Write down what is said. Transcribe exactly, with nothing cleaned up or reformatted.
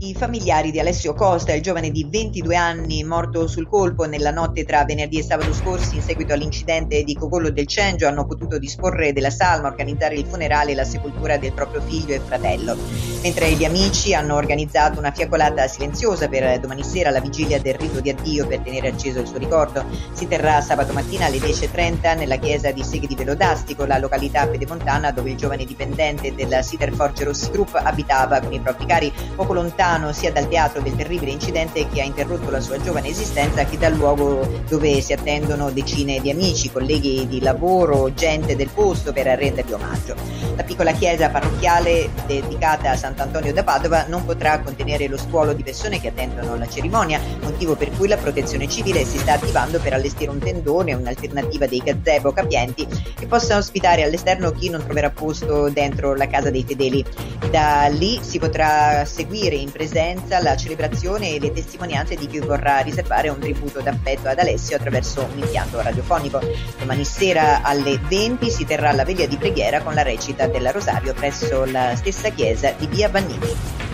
I familiari di Alessio Costa, il giovane di ventidue anni morto sul colpo nella notte tra venerdì e sabato scorsi in seguito all'incidente di Cogollo del Cengio, hanno potuto disporre della salma, organizzare il funerale e la sepoltura del proprio figlio e fratello, mentre gli amici hanno organizzato una fiaccolata silenziosa per domani sera, la vigilia del rito di addio per tenere acceso il suo ricordo. Si terrà sabato mattina alle dieci e trenta nella chiesa di Seghe di Velodastico, la località pedemontana dove il giovane dipendente della Siderforge Rossi Group abitava con i propri cari, poco lontano sia dal teatro del terribile incidente che ha interrotto la sua giovane esistenza che dal luogo dove si attendono decine di amici, colleghi di lavoro, gente del posto per rendergli omaggio. La piccola chiesa parrocchiale dedicata a Sant'Antonio da Padova non potrà contenere lo stuolo di persone che attendono la cerimonia, motivo per cui la protezione civile si sta attivando per allestire un tendone, un'alternativa dei gazebo capienti che possa ospitare all'esterno chi non troverà posto dentro la casa dei fedeli. Da lì si potrà seguire in presenza la celebrazione e le testimonianze di chi vorrà riservare un tributo d'affetto ad Alessio attraverso un impianto radiofonico. Domani sera alle venti si terrà la veglia di preghiera con la recita del Rosario presso la stessa chiesa di Via Vannini.